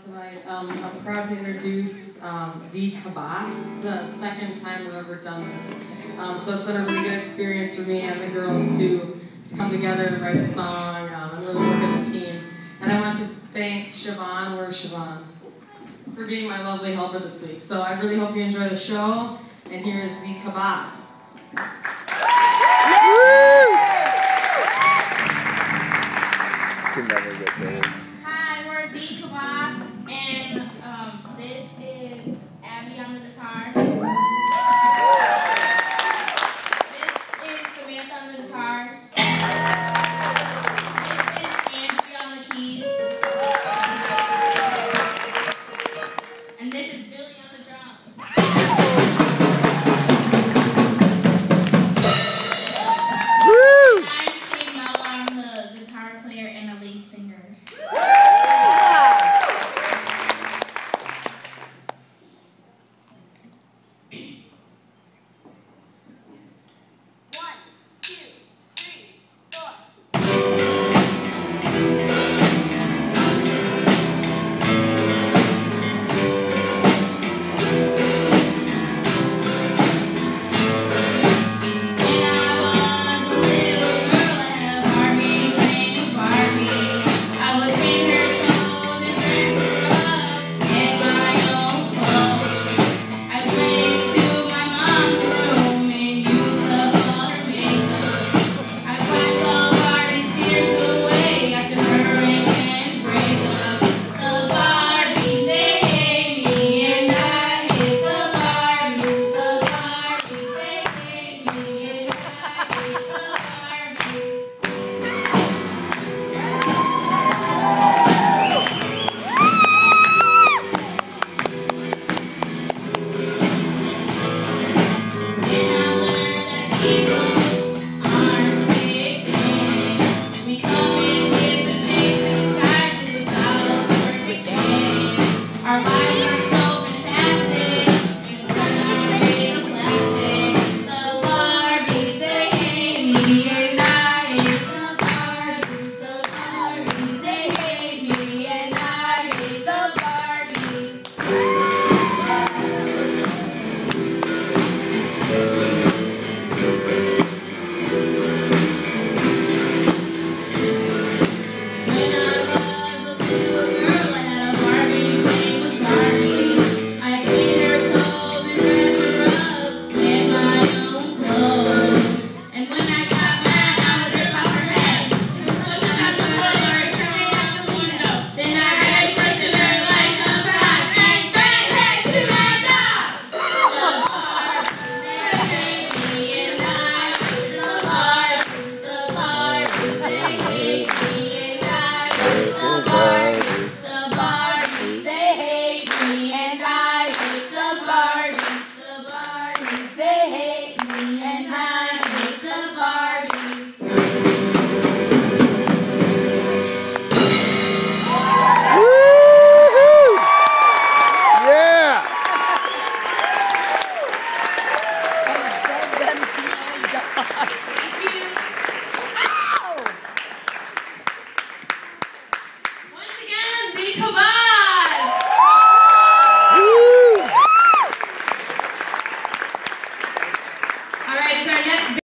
tonight. I'm proud to introduce the Kabas. It's the second time I've ever done this. So it's been a really good experience for me and the girls to come together and write a song and really work as a team. And I want to thank Siobhan, where's Siobhan, for being my lovely helper this week. So I really hope you enjoy the show. And here's the Kabas. Never